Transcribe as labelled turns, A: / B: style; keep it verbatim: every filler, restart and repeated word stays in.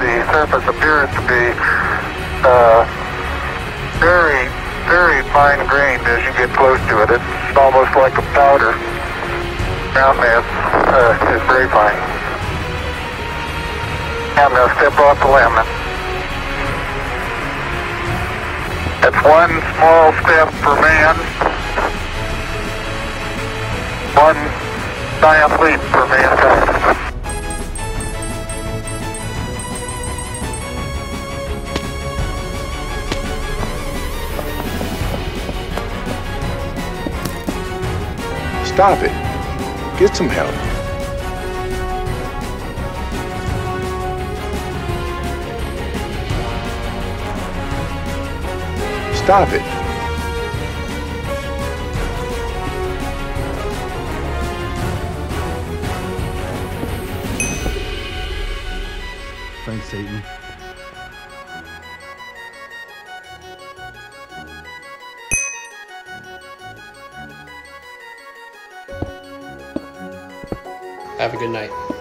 A: the surface appears to be uh, very, very fine-grained as you get close to it. It's almost like a powder. Ground mass uh, is very fine. I'm going to step off the limb. That's one small step for man, one giant leap for mankind.
B: Stop it. Get some help. Stop it.
C: Thanks, Satan.
D: Have a good night.